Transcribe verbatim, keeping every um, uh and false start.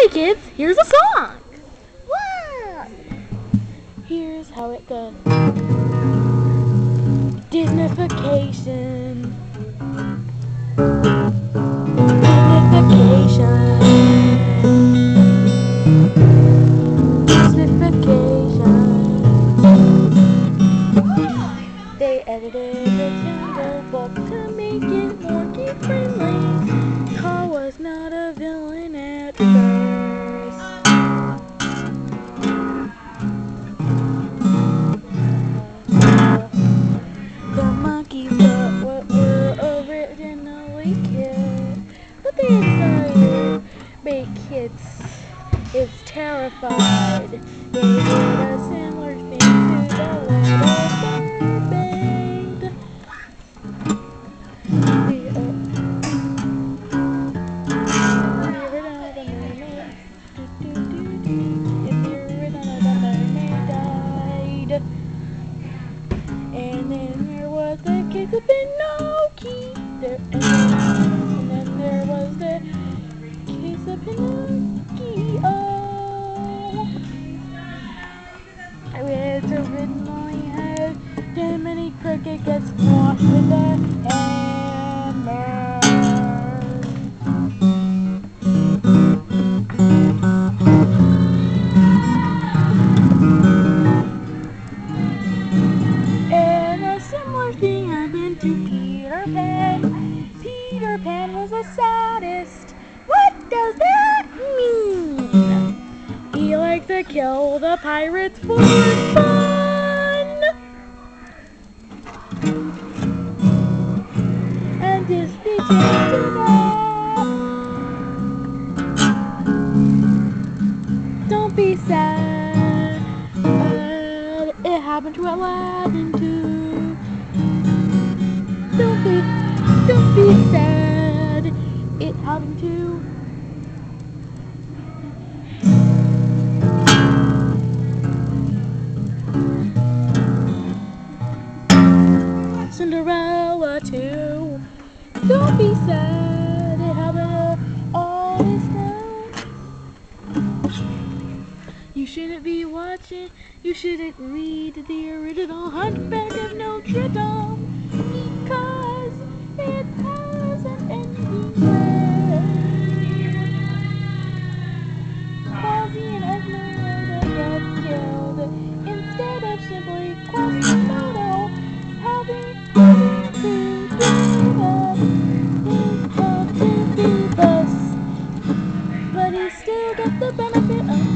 Hey kids, here's a song! Wow! Here's how it goes. Disneyfication. Disneyfication. Disneyfication. They edited the Jungle Book to make it more kid-friendly. Carl was not a villain at first. The monkeys were, were, were originally kids, but they decided to make kids is terrified. They did a similar thing to the little mermaid. The, uh, And then there was the case of Pinocchio. There, and, then, and then there was the case of Pinocchio. I wish originally had Jiminy Cricket gets washed with a hammer. Thing happened to Peter Pan. Peter Pan was a sadist. What does that mean? He likes to kill the pirates for fun. And Disney changed it up. Don't be sad. Uh, it happened to Aladdin too. Don't be, don't be sad. It happened to Cinderella too. Don't be sad. It happened to all his friends. You shouldn't be watching. You shouldn't read the original Hunchback of Notre Dame. Because it has an ending where Ozzy and Esmeralda get killed instead of simply Quasimodo having to do that. His job to do this, but he still gets the benefit of